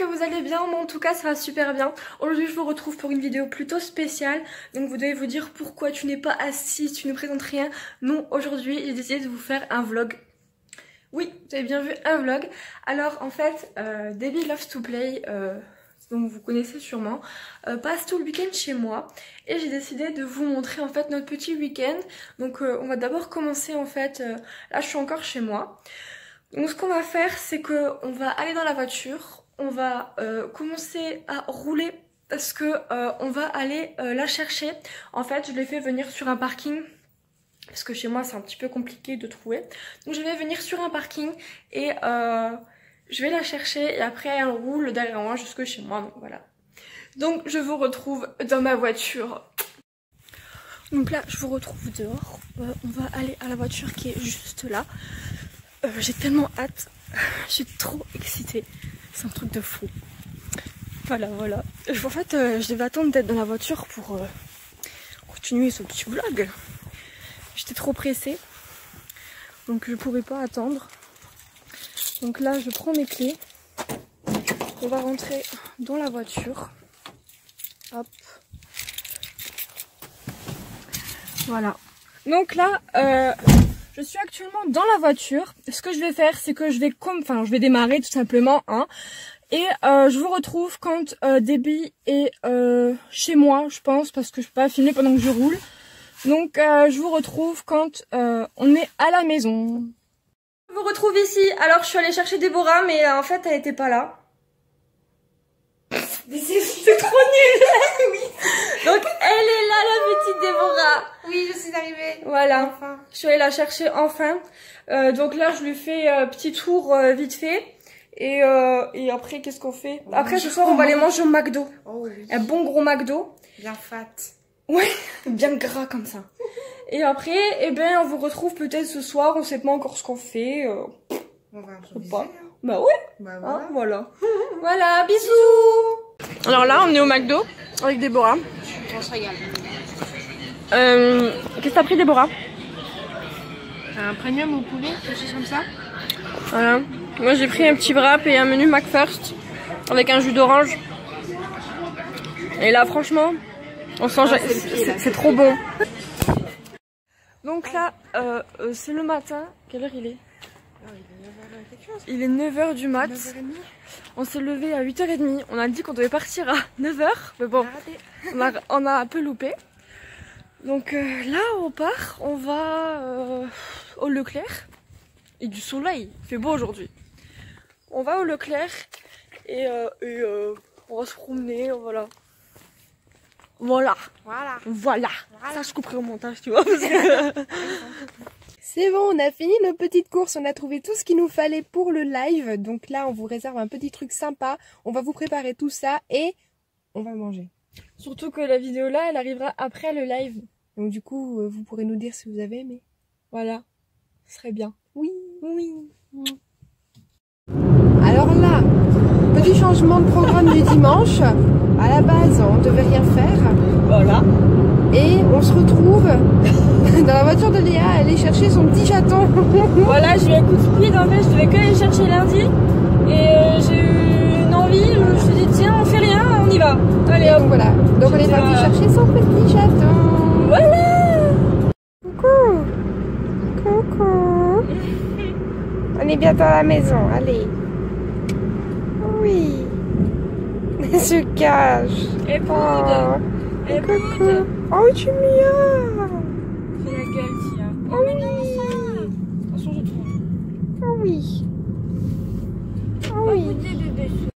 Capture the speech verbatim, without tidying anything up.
que vous allez bien, moi en tout cas ça va super bien. Aujourd'hui je vous retrouve pour une vidéo plutôt spéciale. Donc vous devez vous dire pourquoi tu n'es pas assise, tu ne présentes rien. Non, aujourd'hui j'ai décidé de vous faire un vlog. Oui, vous avez bien vu, un vlog. Alors en fait, euh, Debbie Loves to Play, euh, dont vous connaissez sûrement, euh, passe tout le week-end chez moi. Et j'ai décidé de vous montrer en fait notre petit week-end. Donc euh, on va d'abord commencer en fait, euh, là je suis encore chez moi. Donc ce qu'on va faire, c'est que on va aller dans la voiture, on va euh, commencer à rouler parce que euh, on va aller euh, la chercher. En fait, je l'ai fait venir sur un parking parce que chez moi c'est un petit peu compliqué de trouver. Donc je vais venir sur un parking et euh, je vais la chercher et après elle roule derrière moi jusque chez moi. Donc voilà. Donc je vous retrouve dans ma voiture. Donc là, je vous retrouve dehors. Euh, on va aller à la voiture qui est juste là. Euh, j'ai tellement hâte, je suis trop excitée, c'est un truc de fou. Voilà, voilà. En fait, euh, je devais attendre d'être dans la voiture pour euh, continuer ce petit vlog. J'étais trop pressée, donc je ne pouvais pas attendre. Donc là, je prends mes clés, on va rentrer dans la voiture. Hop. Voilà. Donc là, euh, je suis actuellement dans la voiture. Ce que je vais faire, c'est que je vais comme, enfin, je vais démarrer tout simplement, hein. Et euh, je vous retrouve quand euh, Debbie est euh, chez moi, je pense, parce que je peux pas filmer pendant que je roule. Donc, euh, je vous retrouve quand euh, on est à la maison. Je vous retrouve ici. Alors, je suis allée chercher Déborah, mais euh, en fait, elle était pas là. C'est trop nul. Oui. Donc elle est là, la petite Déborah. Oui, je suis arrivée. Voilà. Enfin. Je suis allée la chercher enfin. Euh, donc là, je lui fais un euh, petit tour euh, vite fait. Et, euh, et après, qu'est-ce qu'on fait? oh, Après, ce soir, on va aller manger au McDo. Oh oui. Un bon gros McDo. Bien fat. Ouais, bien gras comme ça. Et après, eh ben, on vous retrouve peut-être ce soir. On sait pas encore ce qu'on fait. Euh, on va pas. Bah ouais. Bah voilà. Hein, voilà. Voilà, bisous. Alors là, on est au McDo avec Déborah. On se régale. Euh, Qu'est-ce que t'as pris, Déborah? Un premium au poulet, quelque chose comme ça. Voilà. Moi, j'ai pris un petit wrap et un menu McFirst avec un jus d'orange. Et là, franchement, on sent, ah, c'est trop bon. Donc là, euh, euh, c'est le matin. Quelle heure il est? Il est neuf heures du mat. neuf heures trente. On s'est levé à huit heures trente. On a dit qu'on devait partir à neuf heures. Mais bon, on a, on a un peu loupé. Donc euh, là, on part. On va euh, au Leclerc. Et du soleil. Il fait beau aujourd'hui. On va au Leclerc. Et, euh, et euh, on va se promener. Voilà. Voilà. Voilà. Voilà. voilà. Ça, je couperai au montage, tu vois. Parce que... C'est bon, on a fini nos petites courses, on a trouvé tout ce qu'il nous fallait pour le live. Donc là, on vous réserve un petit truc sympa. On va vous préparer tout ça et on va manger. Surtout que la vidéo là, elle arrivera après le live. Donc du coup, vous pourrez nous dire si vous avez aimé. Voilà, ce serait bien. Oui, oui. Alors là, petit changement de programme du dimanche. À la base, on devait rien faire. Voilà. Et on se retrouve dans la voiture de Léa à aller chercher son petit chaton. Voilà, j'ai eu un coup de speed en fait, je devais que aller chercher lundi. Et euh, j'ai eu une envie, je me suis dit tiens, on fait rien, on y va. Allez hop. Donc voilà, donc on est parti chercher son petit chaton. Voilà. Coucou. Coucou. On est bientôt à la maison, allez. Oui. Il se cache. Et Poud. Oh. Et Poud. Oh, tu miaules. Fais la gueule, tiens. Oh, oh mais oui. non, ça. Attention, je trouve. Oh oui. Oh Pas oui. goûter, bébé,